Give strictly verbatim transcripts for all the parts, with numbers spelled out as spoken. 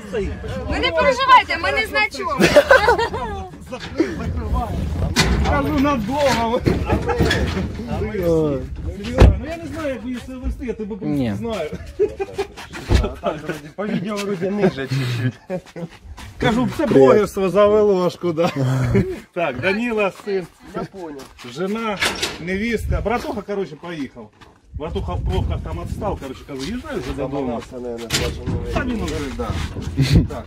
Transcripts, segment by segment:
Ви не переживайте, ми не значимо. Кажу над Богом. Ну я не знаю, як ви себе вести, я тебе не знаю. По відео вроде ниже чуть-чуть. Кажу, це блогерство завело аж куди. Так, Данила, сын, Я понял. жена, невестка. Братуха, короче, поїхав. Братуха в пробках там отстал, короче, кажу, езжай уже додому. Заманался, наверное, сложно. Та він уже, да. Так.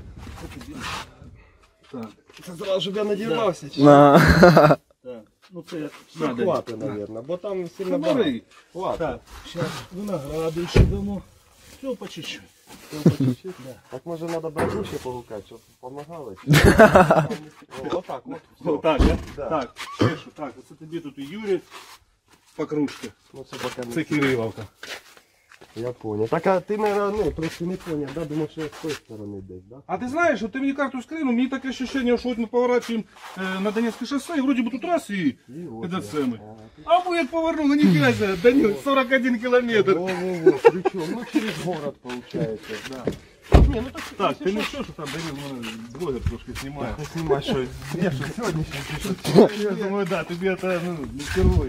Так. Це зразу, щоб я надірвався. Так. Ну це Все надо. хватить, наверное, бо там сильно багато. Говори. Хватить. Так, зараз винограду ще дамо. Все по чуть-чуть. Так може треба брату ще погукати, щоб помагали. О, отак, от. О, так, да? Да. Так, чешу. Так, оце тобі тут і Юрій по кружці. Ну, це поки Це не... Кириловка. Я понял. Так, а ти, наверное, ну, просто не понял, да? Думав, що я з тої сторони десь, да? А ти знаєш, от ти мені карту скринув, мені таке ощущение, що от ми поворачуємо е, на Донецьке шосе, і вроді би тут раз і этот самий. А ми як повернули, ніфіга себе, Данил, сорок один кілометр. Во-во-во, причем, ну через город получается, да. Не, ну так, Так, ти не що, що там Данил мене блогер трошки знімає? не снимай, що я що сьогодні ще пишу. Я думаю, да, тобі це ну, не впервые.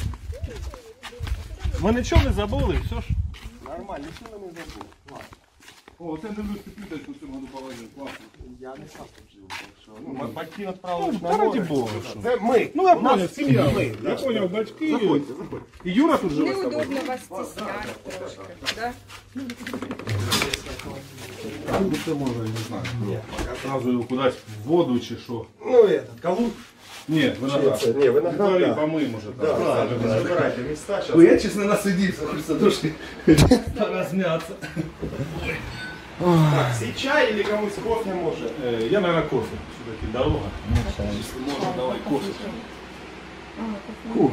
Ми нічого не забули, все ж. Нормально, нічого не забув. Ладно. О, це дивлюсь, ти пліточку в цьому году положив, класно. Я не сам тут жив, так що. Ну, батьки відправили Ну, на та раді море. Бога, що. Це ми. Ну, я У нас понял, сім'я. ми, Я да. понял, батьки. Заходьте, заходьте. І Юра тут живе з тобою? Неудобно вас стісняти трошки, да? Откуда це можна, я не знаю. Ні. Сразу його кудись в воду чи що. Ну, этот, калук. Ні, виноград. Це, ні, виноград, Говори, да. помий, може. Да, там. да, забирайте міста, Ну, зараз. я, честно, насидівся, хочеться трошки розм'ятися. Так, сей чай или комусь кофе може? Е, Я, наверное, кофе. Все-таки дорога. Если можно, давай кофе. Фу.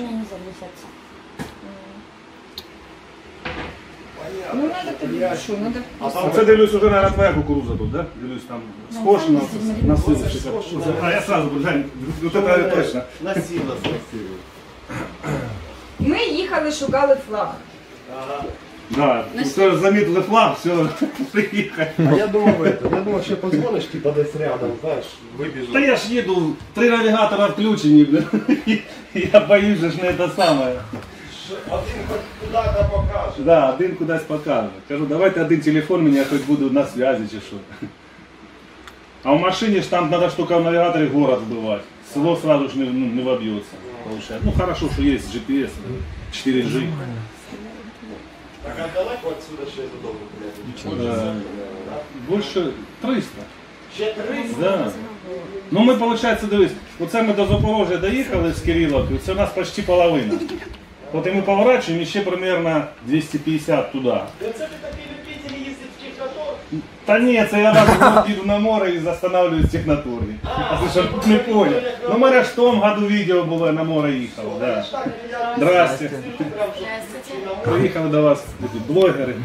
Ну надо тобі що, надо А це, дивлюсь, уже, наверное, твоя кукуруза тут, да? Дивлюсь, там скошена, насилочка. А я сразу, Жень, вот это точно. Насила, насила. Ми їхали, шукали флаг. Да, все замітили флаг, все, приїхали. А я думав, это, я думав, що позвониш, типа десь рядом, знаєш, вибіжу. Та я ж їду, три навігатора включені, блин. Я боюсь, же ж не це саме. Один хоч куди-то покаже. Да, один кудись покаже. Кажу, давайте один телефон, мені я хоч буду на связі чи що. А в машині ж там треба ж тільки в навігаторі город вбивати. Село сразу ж не, ну, не воб'ється. Ну хорошо, що є джі пі ес, чотири джі. Так, а далеко отсюда ще додому, блядь? Е, Більше триста. Ще триста? Да. Ну ми, виходить, дивись, оце ми до Запорожжя доїхали з Кириловки, це у нас почти половина. От і ми поворачуємо і ще примерно двісті п'ятдесят туди. Це ти такий любитель їздити в Технотор? Та ні, це я раз їду на море і застанавливаюсь в технатурі. А ти що не понял? Ну мене ж в тому году відео було, на море їхало. Да. Здрасте. Приїхали до вас такі блогери.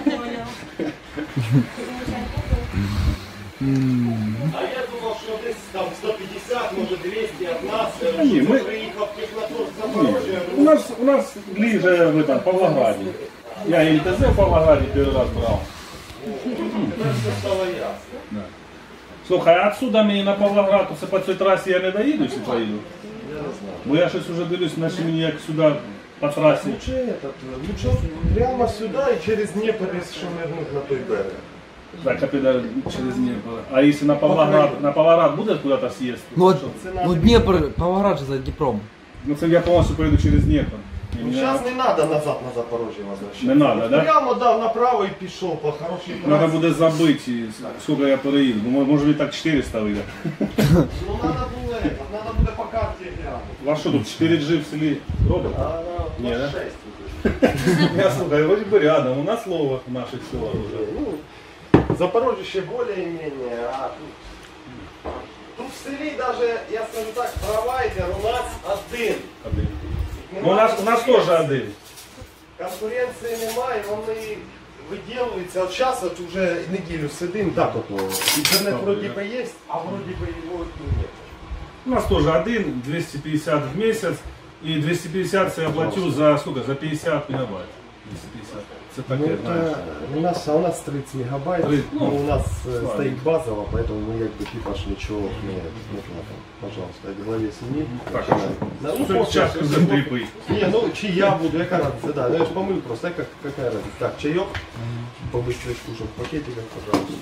А я думав, що десь там сто п'ятдесят, може двісті від нас, ні, що ми- ти приїхав в Технотор з Запорожжя. У нас, у нас ближе в этом, Павлограді. Я і ЛТЗ в Павлограді перший раз брав. Тепер все стало ясно. Слухай, а отсюда мені на Павлоград, то це по цій трасі я не доїду чи поїду? Бо я щось уже дивлюсь, наче мені як сюди по трасі. Лучше этот, лучше прямо сюда и через Днепр, если что, нырнуть на той берег. Так, а піде через Дніпро. А якщо на Павлоград, на Павлоград буде куди-то съезд? Ну, вот, ну Днепр, Павлоград же за Днепром. Ну це я повністю поїду через Дніпро. І Ну, мені сейчас не надо назад на Запорожье возвращаться. Не надо, да? Прямо, да, направо и пішов по хорошей Треба трассе. буде забити, скільки я переїду. Ну, може і так чотириста вийде. Ну, надо было это, надо буде по карте глянуть. У вас що тут, чотири джи в селі робить? А, да, Не, ну, да? шесть уже. Я слухаю, вроде бы рядом, у нас Ловах в наших селах уже. Ну, Запорожье ще более-менее, а тут... Тут в селі даже, я скажу так, провайдер у нас один. Один. Ну, у нас, у нас теж один. Конкуренції немає, вони виділуються. От зараз от уже неділю сидимо, так от. Інтернет вроді би є, а вроді би його і нет. У нас теж один, двісті п'ятдесят в місяць. І двісті п'ятдесят це я платю за, сколько, за п'ятдесят мегабайт. двісті п'ятдесят. Це Ну, таке, это знаєш. у нас, а у нас тридцать мегабайт, тридцать, но у нас э, славненько. стоит базово, поэтому мы как бы типа ж ничего не, не платим. Пожалуйста, в голове сними. Так, а що? Да, ну, Все, просто- чашку землі пий. Не, ну чи я буду, яка разница, да, ну я ж помыл просто, как, какая разница. Так, чаек, по бычочку, чтобы в пакетиках, пожалуйста.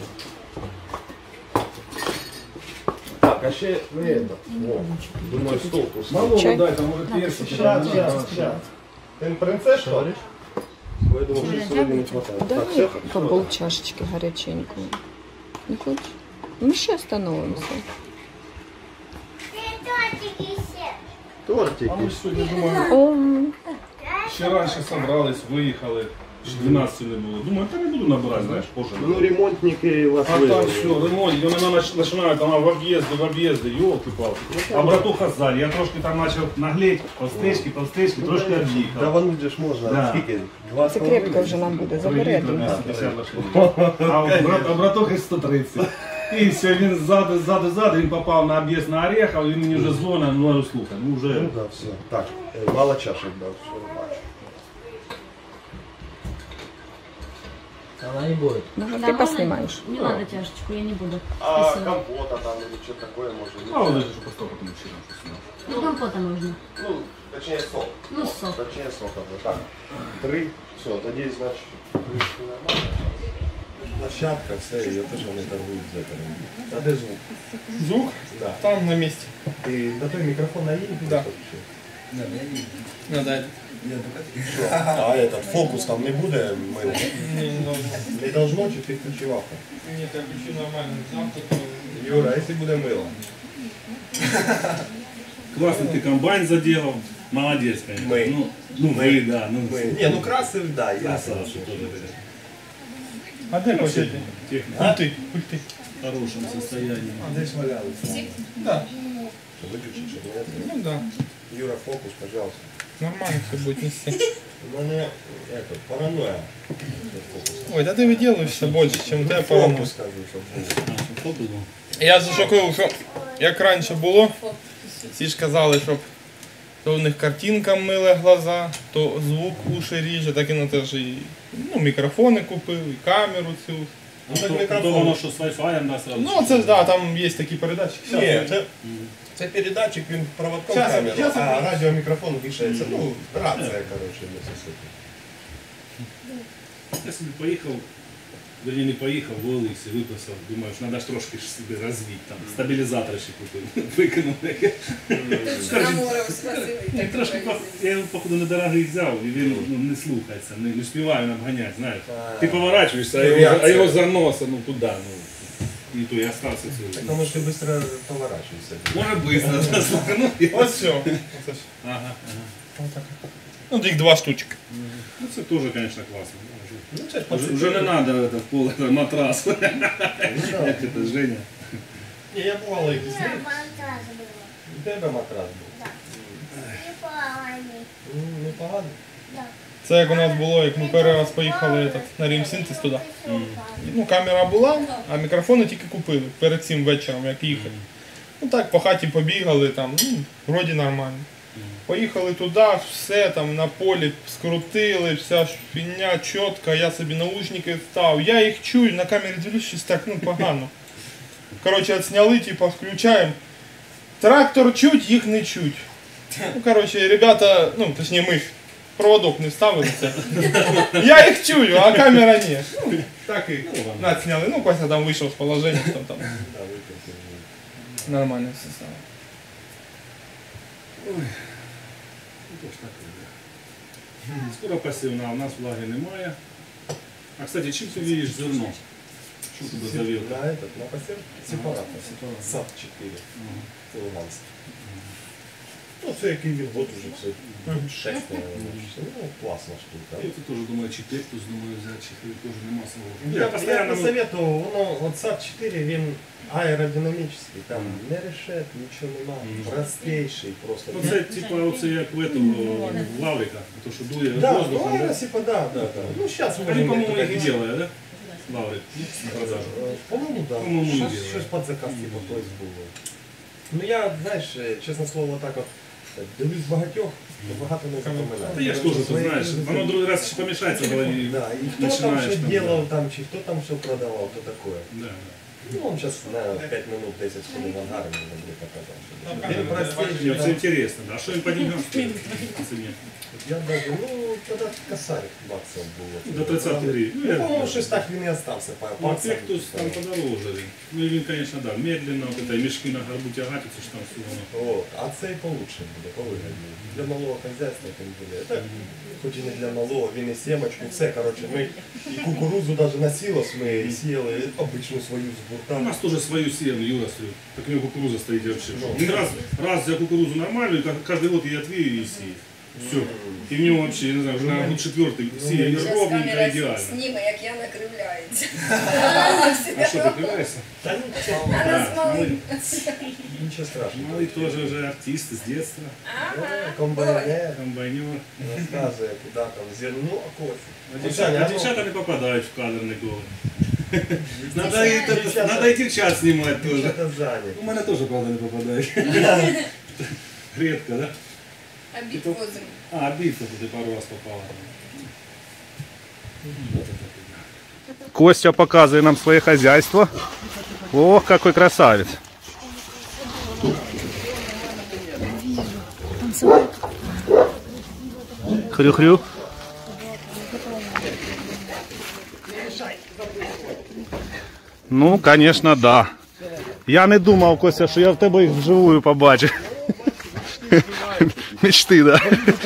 Так, а ще, ну это, о, думаю, стол тут. Малому Чай? дай, там може персик. Сейчас, сейчас, сейчас. Ты принцесс, что ли? Я думаю, что сегодня не хватает. Да Так, ні, все? по пол чашечки гаряченької. Не хочеш? Ми ще остановимося. Тортики. А ми ж сьогодні, думаю, О, ще раніше собрались, виїхали. Ще дванадцяти не було. Думаю, та не буду набирати, знаєш, позже. Ну, ремонтники вас А там вывели. все, ремонт, і вони нач- починають там в об'їзди, в об'їзди, йолки-палки. А братуха ззаді, я трошки там почав наглеть, повстечки, повстечки, трошки Да об'їхав. вон же ж можна, Да. скільки? Два це з половиною? крепко вже нам буде. Три Заберете. літри на п'ятдесят лошадей. А от брат, а братуха сто тридцять. І все, він ззаду, ззаду, ззаду, він попав на об'їзд на Орехов, і він мені вже дзвонить, ну, я слухай, ну вже... Ну да, все. Так, е, мало чашек, да, все, бачу. Она не будет. Ну, Да, ти можно? поснімаєш. Не надо чашечку, я не буду. А Спасибо. компота там или что такое может быть? А, вот это же поставил потом еще раз. Ну, компота можно. Ну, точнее сок. Ну, сок. Точнее сок. это Так, три, все, тоді, значить, кришку нормально. Площадка, все, ее тоже не торгують за это. А де звук? Звук? Да. Там на месте. Ти до той мікрофон на їй? Да. Надо это. А этот фокус там не буде мило? Не, не должно. Не должно, чи ти включив авто? Нет, я включу нормально. Завтра то... Юра, а якщо буде мило? Классный ты комбайн заделал. Молодец, конечно. Мы. Ну, ну вы, да. Ну, Ні, ну красив, да, я красавчик тоже. блядь. А дай пакеты. Техника Пульты, пульты. в хорошем состоянии. А десь валялися. Да. Виключи, щоб не це. Ну да. Юра, фокус, пожалуйста. Нормально все будет нести. У мене это, паранойя. Ой, да ты выделываешься больше, чем ты паранойя. Фокус, кажу, щоб було. А, что фото был? Я зашокував, що як раніше було, всі ж казали, щоб то в них картинка миле глаза, то звук уші ріже, так і на те ж і ну, мікрофони купив, і камеру цю. Ну так То, то мікрофон. воно що з Wi-Fi, да, сразу. Ну це ж да, там є такі передачі. Ні, це, це передатчик, він проводком Щас, камеру, щас, а радіомікрофон вішається. Ну, рація, коротше, не сусід. Я собі поїхав, верні не поїхав, в Олексі, виписав, думаю, що треба ж трошки ж собі розвити, там, стабілізатор ще купив, викинув. Так трошки, по- я його, походу, недорогий взяв, і він ну, не слухається, не, не співає нам ганяти, знаєш. Ти поворачуєшся, а його, а його заноса, ну, туди, ну, і то я остався цілий. Тому що ти швидко поворачуєшся. Може быстро, да, слухай, ну, я- Ось все. Оце ж. Ага, ага. Отак. Ну, їх два штучки. Ну, це теж, звісно, класно. Ну, це ж Уже, уже не надо это, в пол это, матрас. Ну, да. Как это, Женя? Ні, я бувало і без них. У тебе матрас був. Ну, непогано. Це як у нас було, як ми перший раз поїхали этот, на Рімсінтез туди. Ну, камера була, а мікрофони тільки купили перед цим вечором, як їхати. Ну так, по хаті побігали, там, ну, вроді нормально. Поїхали туди, все там на полі скрутили, вся фігня чітка, я собі наушники став. Я їх чую, на камері дивлюсь, щось так, ну, погано. Коротше, отсняли, типа, включаємо. Трактор чуть, їх не чуть. Ну, коротше, ребята, ну, точніше, ми ж проводок не вставили це. Я їх чую, а камера ні. Ну, так і надсняли. Ну, Костя там вийшов з положення, там, там. Нормально все стало. Скоро посівна, а у нас влаги немає. А, кстати, чим ти вієш зерно? Що тебе завів? На этот, на посев сепаратор. САП чотири. Це Луганськ. Ну, це який він год уже все. Шесть, наверное. Ну, класна штука. Я тут теж думаю, чи Тектус, думаю, взяти, чи теж нема свого. Я, я посоветував, воно, от САП чотири, він аеродинамічний, там не решет, нічого немає, простейший просто. Ну, це, типа, оце як в этом, в Лаврика, то, що дує Да, воздухом, ну, да? аэросипа, да, да, да. Ну, сейчас Они, по-моему, их и делают, да? Лаврик, на продажу. По-моему, да. По-моему, не Щось, делают. щось під заказ, типа, хтось було. Ну, я, знаєш, чесне слово, так от, Дивлюсь багатьох, багато не запоминаю. Та я ж теж, ти знаєш, воно другий раз ще помішається в голові. Да, і хто там Починаєш що там, делав, там, чи хто там що продавав, то таке. Да, да. Ну, он сейчас на пять минут, десять хвилин в ангаре мне будет показать. Він Мне простий, все интересно, да. А что им по деньгам стоит по цене? я даже, ну, тоді косарик максимум було. До тридцати гривень. Ну, Ну, я- по-моєму, щось так він і остався. по- Ну, максимум. Пектус там подороже. Ну, и він, конечно, да, медленно, вот это, и мешки на горбу тягать, это ж там все воно. От, а це і получше буде, повигідніше. Для малого хазяйства тим буде. Так, хоч і не для малого, він і сімочку, все, коротше, ми і кукурузу навіть на сілос ми і сіяли, і обичну свою з У гурта. нас тоже свою сену, Юра, свою. Так у него кукуруза стоит вообще. Один раз, раз взял кукурузу нормальную, как- каждый год ее отвею и сею. Все. И в него вообще, я не знаю, уже, наверное, год четвертый сею Сейчас ровненько, камера идеально. сніме, як я накривляється. А что, ты криваешься? Та нічого, нічого страшного. Малый тоже уже артист с детства, Комбайнер комбайнер. розказує, куди там зерно, кофе. А девчата, а девчата не попадают в кадр никого. Надо, это, надо и девчат снимать тоже. Дівчата зайняті. У меня тоже, правда, не попадает. Редко, да? Обід возимо. А, обидно, ты пару раз попала. Костя показывает нам свое хозяйство. Ох, какой красавец. Хрю-хрю. Ну, конечно, да. Я не думав, Костя, що я в тебе їх вживую побачу. Мечты, да.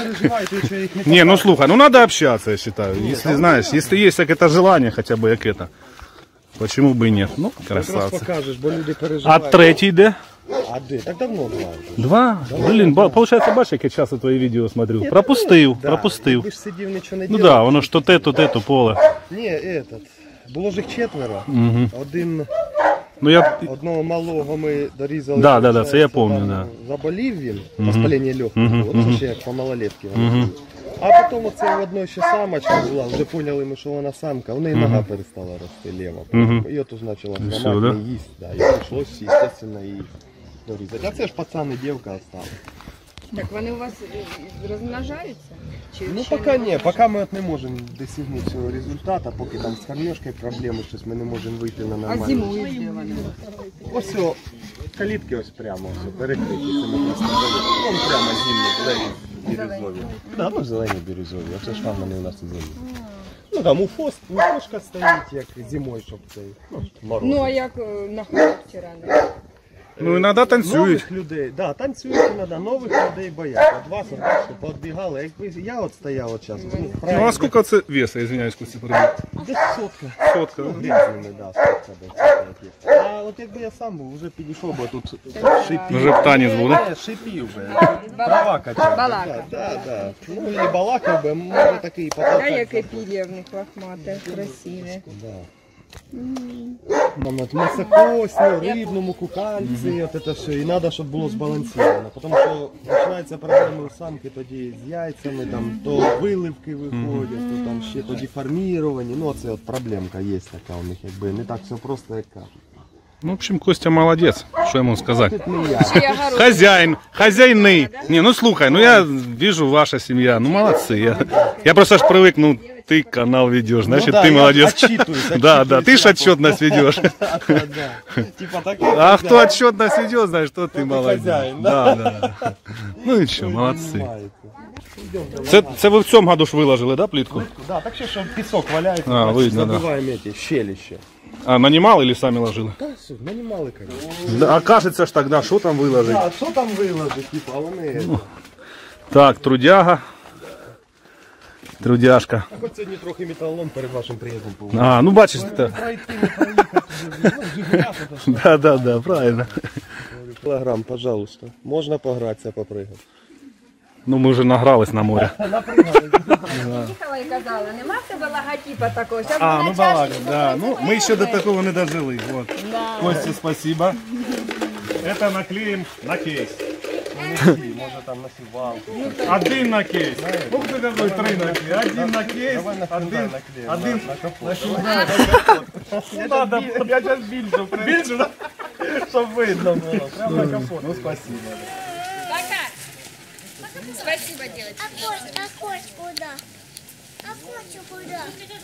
Не, ну слухай, ну надо общаться, я считаю. Если, знаешь, если есть какое-то желание, хотя бы как это, почему бы и нет? Ну, красавцы. Покажеш, бо люди А переживають. третий, да? А де? Так давно два. Два? Блин, ба- получается, бачиш, як я часто твої відео смотрю. Пропустив, пропустив. Ти ж сидів, нічого не Ну делав. да, воно ж то те, то те, то поле. Ні, этот. Було ж їх четверо. Один, Ну я... одного малого ми дорізали. Да, да, да, це я получається, помню, там да. Заболів він, воспалення легкого було, це ще як по малолетки. вони. А потім оце в одної ще самочка була, вже поняли ми, що вона самка, в неї нога перестала рости ліва. І от уже почала все, зламати, да? не їсть. Да, і прийшлось, естественно, її дорізати. А це ж пацан і дівка осталась. Так вони у вас е, розмножаються? Чи Ну ще поки не ні, поки ми от не можемо досягнути цього результату, поки там з кормежкою проблеми, щось ми не можемо вийти на А нормальну. зимують де вони? Ось о, калітки ось прямо, ось перекриті цими просто вон прямо зимні, зелені, бірюзові. Да, ну зелені бірюзові, а це ж там вони у нас і зелені. Ну там уфос, уфошка стоїть, як зимою, щоб цей, ну, мороз. Ну а як е, на характері? Ну іноді танцюють. Нових людей, да, танцюють іноді, нових людей бояться. От вас, от бачите, поодбігали, якби я от стояв от зараз, ну, Ну а правильно, сколько це веса, извиняюсь, Костя, перебив? десь сотка. Сотка, Ну, да? грязними, да, сотка десь. А от якби я сам був, вже підійшов би тут шипів. Вже б танець був, да? Не, шипів би. Права качав. Балака. Да, да, да. Ну, і балакав би, може такий А потолкать. яке пір'я в них лохмате, красиве. Да. Там от мясокосні, рибному, кукальці, от це все. І треба, щоб було збалансовано. Тому що починаються проблеми у самки тоді з яйцями, там то виливки виходять, то там ще тоді форміровані. Ну оце от проблемка є така у них, якби не так все просто, як кажуть. Ну, в общем, Костя молодец, что ему сказать. Тут не я. Чи я город? Хозяин, хозяйный. Не, ну слухай, ну я вижу ваша семья, ну молодцы. Я, я просто аж привык, ну ты канал ведешь, значит Ну да, ты я молодец. отчитываюсь, Да, да, ты ж отчитываюсь, отчетность ведешь. Да, да. Типа такой А кто хозяин. отчетность ведет, знаешь, что ты ты молодец. хозяин, Да, да. Ну и что, молодцы. Понимаете. Це, це ви в цьому году ж виложили, да, плитку? Да, так ще, що пісок валяється, А, значить, видно, да. забиваємо эти щелища. А нанимал или сами ложили? Та все, нанімали, конечно. Да, а кажется ж тогда, что там выложить? А що там виложить, типа, а вони... Так, трудяга. Трудяшка. Хоч сьогодні трохи металолом перед вашим приїздом був. А, ну бачиш, це. Пройти, не проїхати, ну, жигуляк, это що? Да, да, да, правильно. Кілограм, пожалуйста. Можна погратися, попригати. Ну ми вже награлись на море. Їхала і казала, нема в тебе логотипа такого. Щас А, на ну чашці балак, да. фотографуємо. Ну, мы еще до такого не дожили. Вот. Костя, спасибо. Это наклеим на кейс. Може там на сівалку. Один на кейс. Ух ты какой, три на кейс. Один на кейс, Давай на один, фундамент наклеїмо, один. на, на капот. На сюда. Ну надо, я сейчас більшу. Більшу, да? Щоб видно було, прямо на капот. Ну, спасибо. Спасибо, девочки. А кость, а кость куда? А кость куда? А кость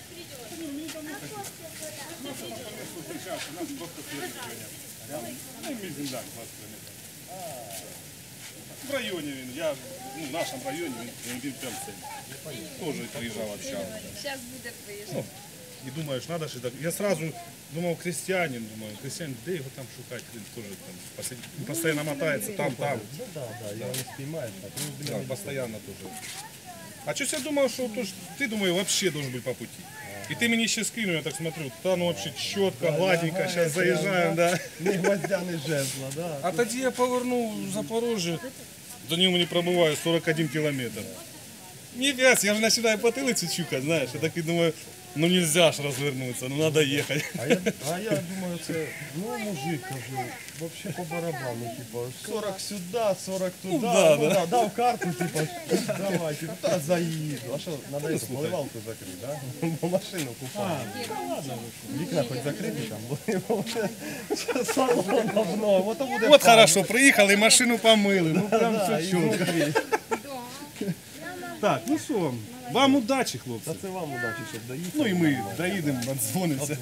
В районі він, я ну, в нашому районі він, він прям цей. Тоже приїжджав, общався. Сейчас будет выезжать. І думаєш, треба ж так. Я сразу думав, крестьянин, думаю, крестьянин, де його там шукати, він теж там посі- постійно мотається, там, там. Ну да, да, його не спіймаєш. Так, ну, блін, Да, постоянно тоже. А щось я думав, що то ж, ти, думаю, вообще должен быть по пути. І ти мені ще скинув, я так смотрю, та ну вообще чітко, гладенько, зараз заїжджаємо, да. не гвоздя, не жезла, да. А тоді я повернув в Запорожжя, до нього мені пробиває сорок один кілометр. Не вяз, я ж починаю потилицю чукати, знаєш, я такий думаю, ну нельзя ж розвернутися, ну треба їхати. А я, а я думаю, це, ну мужик, кажу, вообще по барабану, типа, сорок сюди, сорок туди, Ну, да, ну, да. да, дав карту, типа, давай, типа, та заїду. А що, надо ну, поливалку закрити, да? Бо машину купали. Вікна хоч закриті там, бо зараз салон давно, от то буде От пан. хорошо, приїхали, і машину помили, ну прям Да, все і чітко. внутрі. Так, ну що, вам удачі, хлопці. Та це вам удачі, щоб доїхати. Ну і ми доїдемо, надзвонимося.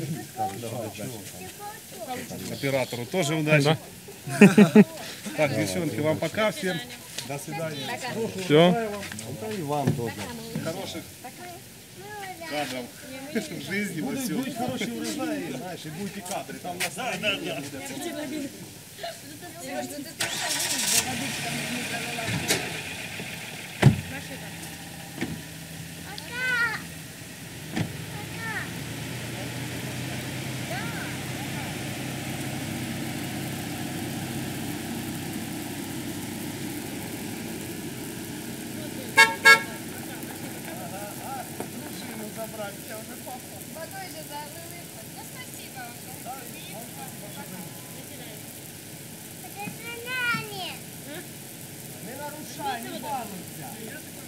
Оператору теж удачі. Так, девчонки, вам пока всем. До свидания. Все. Та і вам теж. Хороших кадров в жизни, во всем. Будуть хороші урожаї, знаєш, і будуть і кадри, там на да, да, да. Сереж, ну ты тоже водичка не залила. Водой же залили. Ну спасибо вам. Это же нами. Не нарушай, не балуйся.